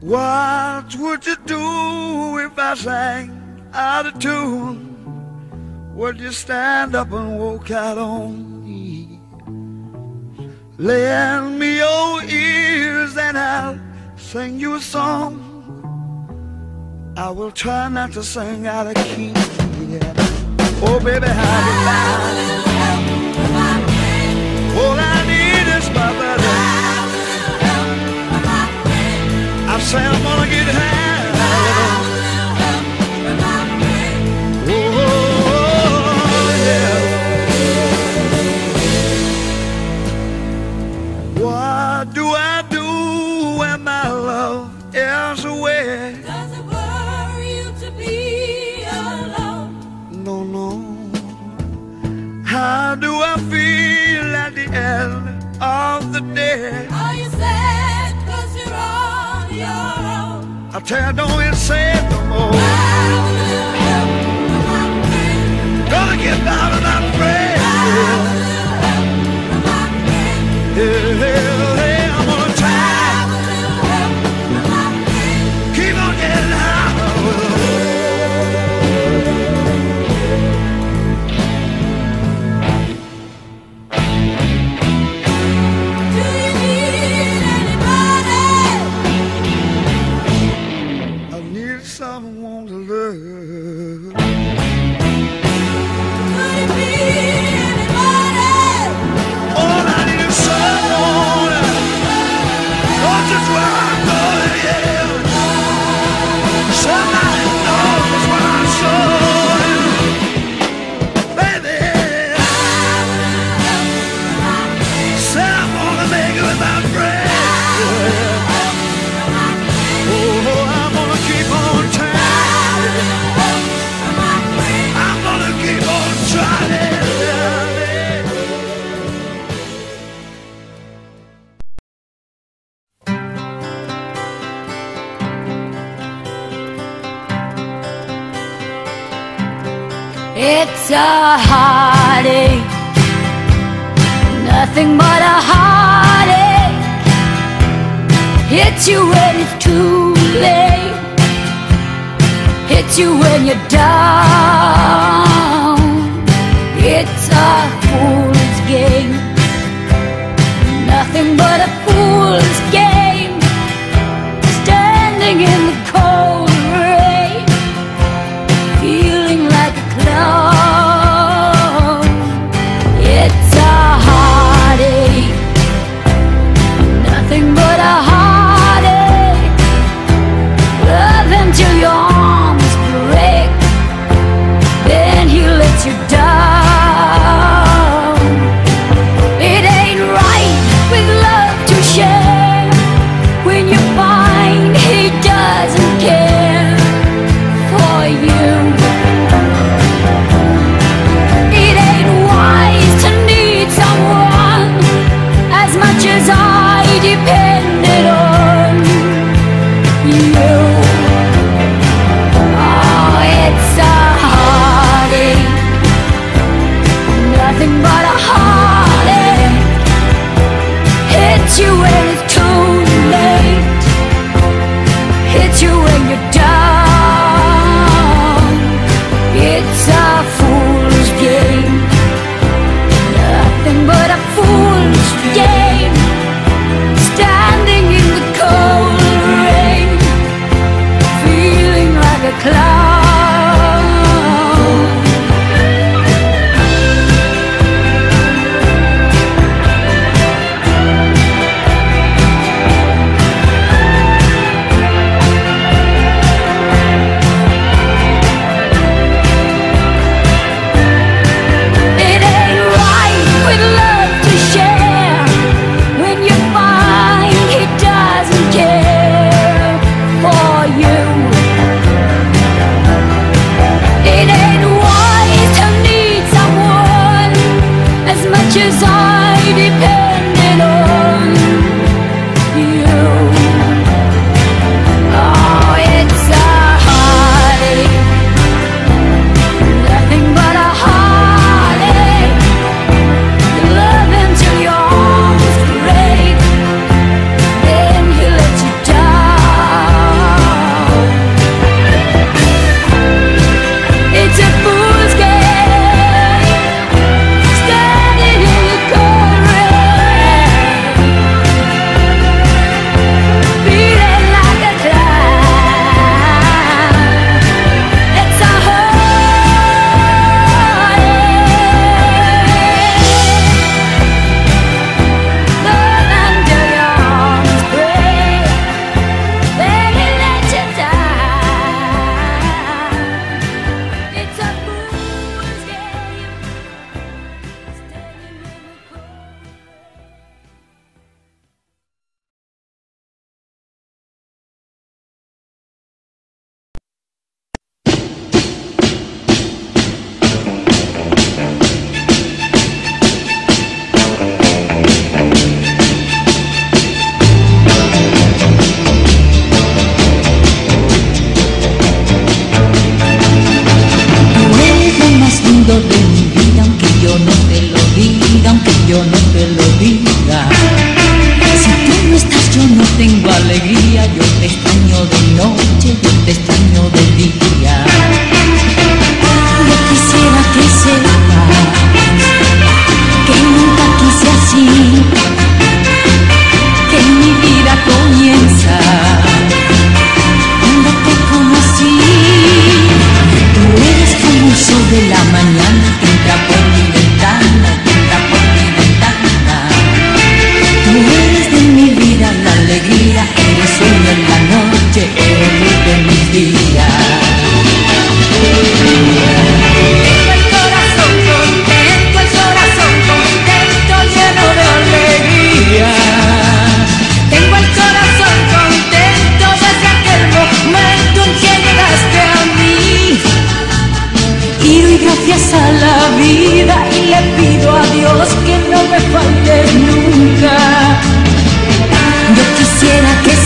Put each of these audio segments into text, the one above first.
What would you do if I sang out of tune? Would you stand up and walk out on me? Lend me your ears and I'll sing you a song. I will try not to sing out of key. Yeah. Oh baby, how do all I need is my buddy. I said I'm gonna get high. Oh yeah. What do I do when my love is away? Does it worry you to be alone? No, no. How do I feel at the end of the day? Are you sad 'cause you're on your own? I tell you, don't even say it no more. Gonna get down and I'm afraid. Yeah, I'm gonna try. Keep on getting high. Do you need anybody? I need someone to love. Could it be anybody? All I need is someone. Oh, just where I'm going, yeah. Somebody knows where I'm going, baby. Said I'm gonna make it with my friends. Oh, I'm gonna keep on trying. I'm gonna keep on trying. It's a heartache, nothing but a heartache. Hits you when it's too late, hits you when you're down. It's a fool's game, nothing but a fool's game. Standing in the cold rain, feeling like a clown. It's a heartache, nothing but a heartache. Love him till your arms break, then he lets you down. It ain't right with love to share when you find he doesn't care for you. It ain't wise to need someone as much as I depended on you. Oh, it's a heartache, nothing but a heartache. Hits you when it's too late, hits you when you're down. It's a fool's game, nothing but a fool's game. Standing in the cold rain, feeling like a clown.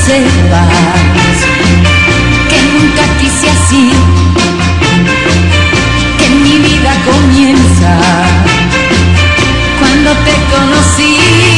sepas que nunca quise así, que mi vida comienza cuando te conocí.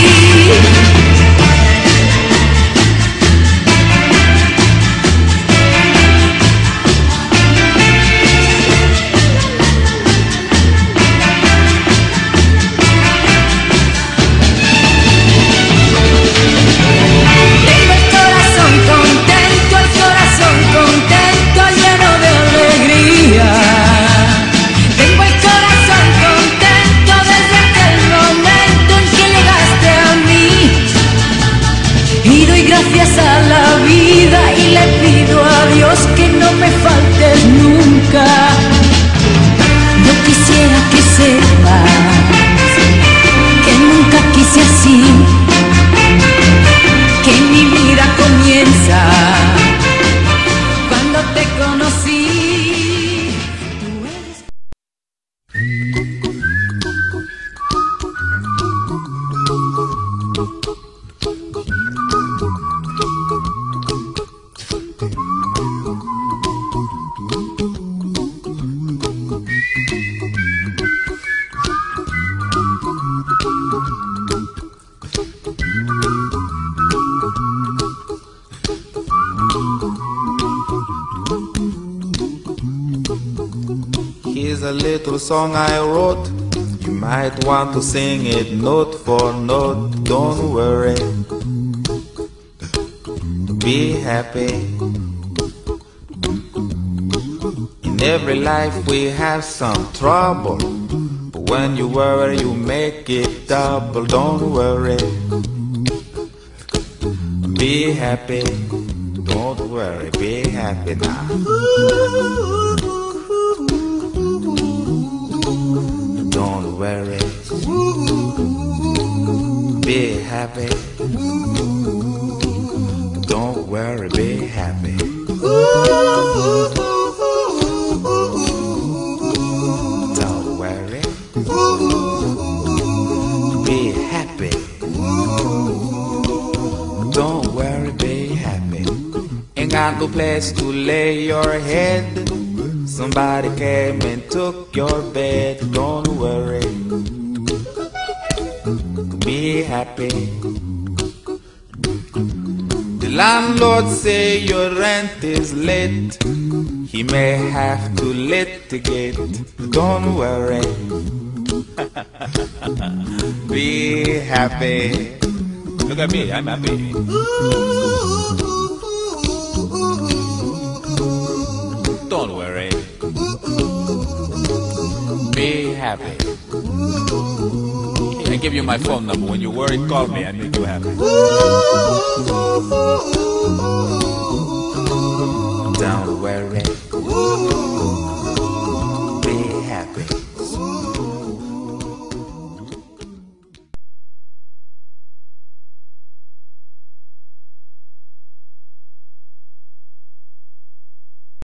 Gracias a la vida y le pido a Dios que no me faltes nunca. Yo quisiera que sepas que nunca quise así, que mi vida comienza cuando te conocí. Here's a little song I wrote. You might want to sing it note for note. Don't worry, be happy. In every life we have some trouble, but when you worry you make it double. Don't worry, be happy. Don't worry, be happy now. Don't worry, be happy. Don't worry, be happy. Don't worry, be happy. Don't worry, be happy. Ain't got no place to lay your head. Somebody came and took your bed. Don't worry, be happy. The landlord say your rent is late. He may have to litigate. Don't worry, be happy. Look at me, I'm happy. Don't worry, be happy. I give you my phone number. When you're worried, call me. I make you happy. Don't worry,